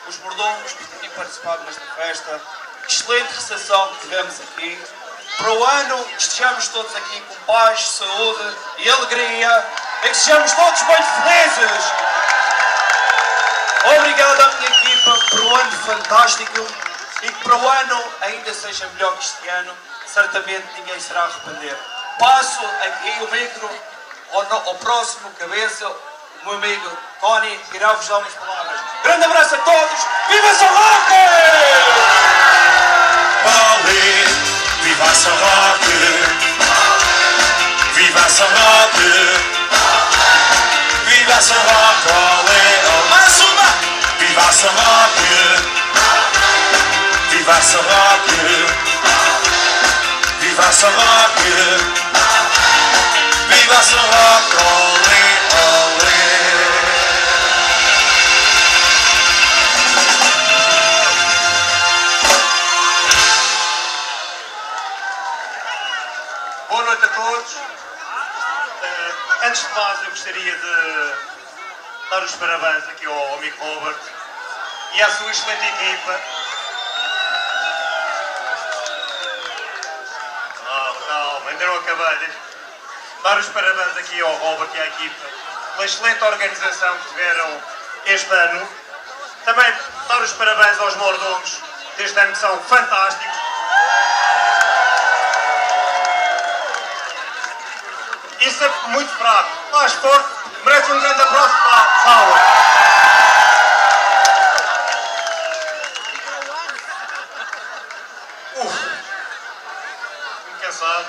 os mordomos por terem participado nesta festa. Excelente recepção que tivemos aqui. Para o ano, estejamos todos aqui com paz, saúde e alegria. E que sejamos todos muito felizes. Obrigado à minha equipa por um ano fantástico. E que para o ano ainda seja melhor que este ano. Certamente ninguém será a arrepender. Passo aqui o micro ao próximo cabeça, o meu amigo Tony, que irá vos dar umas palavras. Grande abraço a todos. Viva São Roque! Olé, viva São Roque! Viva São Roque! Viva São Roque! Olé, olé! Mais uma! Viva São Roque! Viva São Roque! Viva São Roque! Viva São Roque! Olé, olé! Boa noite a todos. Antes de mais, eu gostaria de dar os parabéns aqui ao amigo Robert e à sua excelente equipa. Calma, ainda não acabei. Dar os parabéns aqui ao Robert e à equipa pela excelente organização que tiveram este ano. Também dar os parabéns aos mordomos deste ano, que são fantásticos. Isso é muito fraco. Mais forte, merece um grande abraço para a sala. Muito cansado.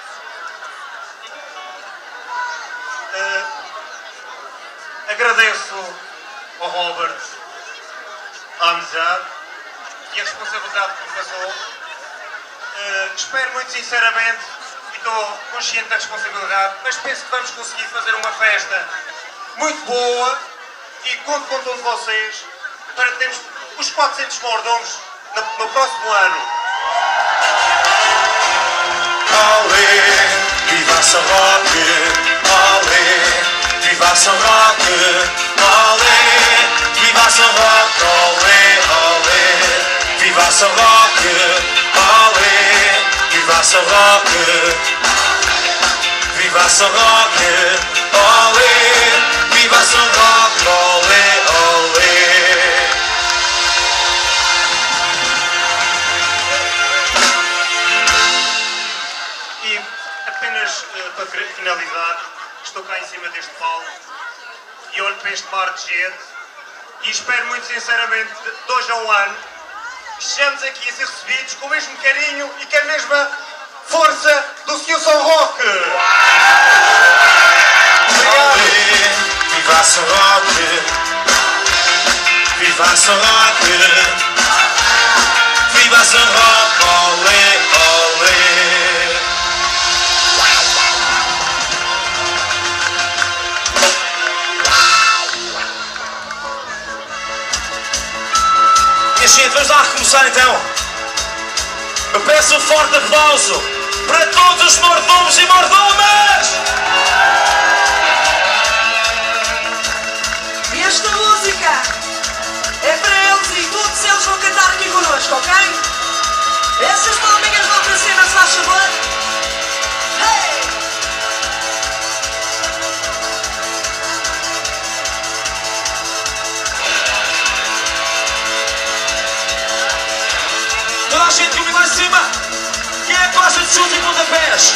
Agradeço ao Robert a amizade e a responsabilidade que me passou. Espero muito sinceramente, e estou consciente da responsabilidade, mas penso que vamos conseguir fazer uma festa muito boa e conto com todos vocês para termos os 400 mordomos no próximo ano. Olé, viva São Roque! Olé, viva São Roque! Olé, viva São Roque! Olé, olé, viva São Roque! Olé, viva São Roque! Viva São Roque! Olé, viva São Roque! Olé, olé! E apenas para finalizar, estou cá em cima deste palco e olho para este mar de gente e espero muito sinceramente, de hoje a um ano, estejamos aqui a ser recebidos com o mesmo carinho e com a mesma força do Sr. São Roque! Obrigado! Viva São Roque! Viva São Roque! Viva São Roque! Olé, olé! Minha gente, vamos lá recomeçar então. Eu peço um forte aplauso para todos os mordomos e mordomas! E esta música é para eles e todos eles vão cantar aqui connosco, ok? Essas palminhas vão para cima, se faz favor. Hey! Toda a gente comigo lá em cima! Quem é que gosta de chute e pontapés?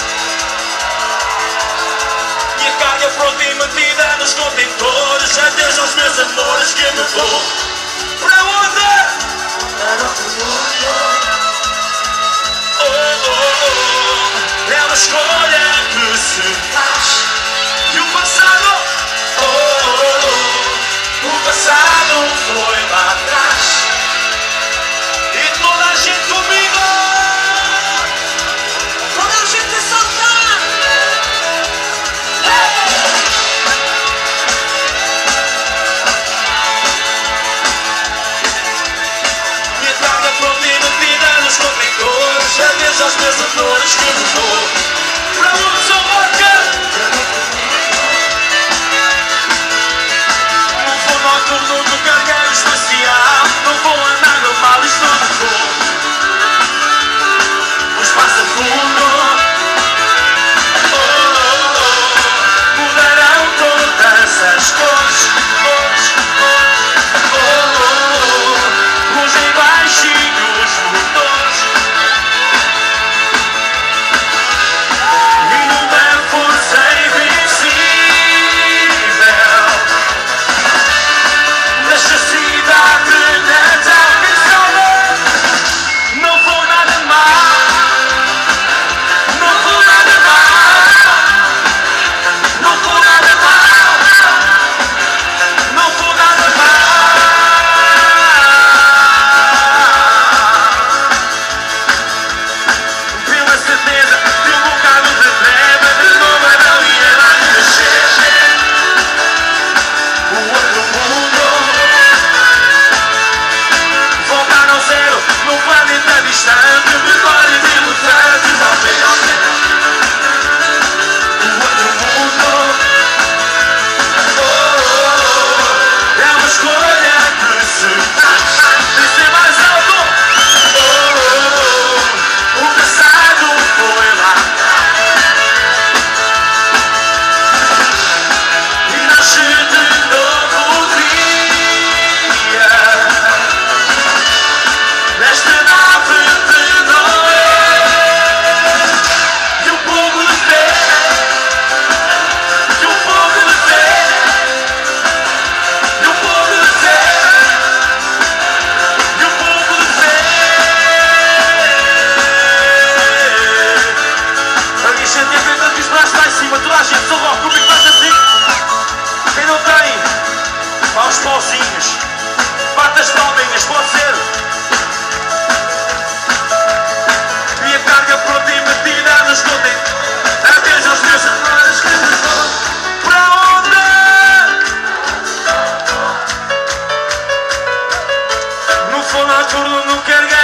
E a carga pronta e mantida nos contentores. Adeus aos meus amores que me vou. Para onde? Para outro mundo. Oh, oh, oh. É uma escolha que se faz. E o passado? Oh, oh, oh. O passado foi lá atrás. E toda a gente comigo. Toda a gente a saltar! Hey!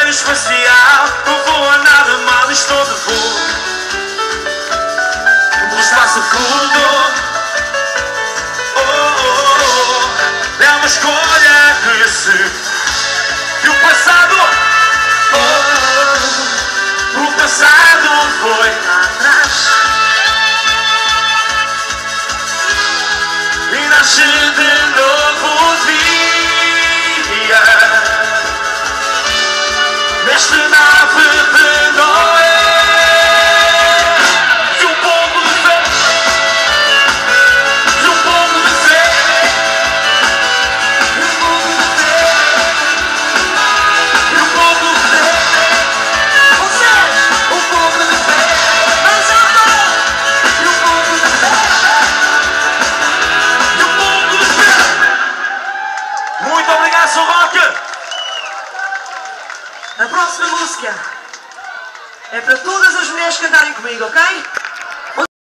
aeroespacial, não vou a nada mal, estou de voo no espaço fundo. Oh, oh, oh. É uma escolha que se... E o passado, oh, o passado foi atrás e nasce de novo dia nesta nave de Noé. E um pouco de fé, e um pouco de fé, e um pouco de fé, e um pouco de fé. Vocês, um pouco de fé. Mais alto. E um pouco de fé, e um pouco de fé. Muito obrigado, São Roque. A próxima música é para todas as mulheres cantarem comigo, ok?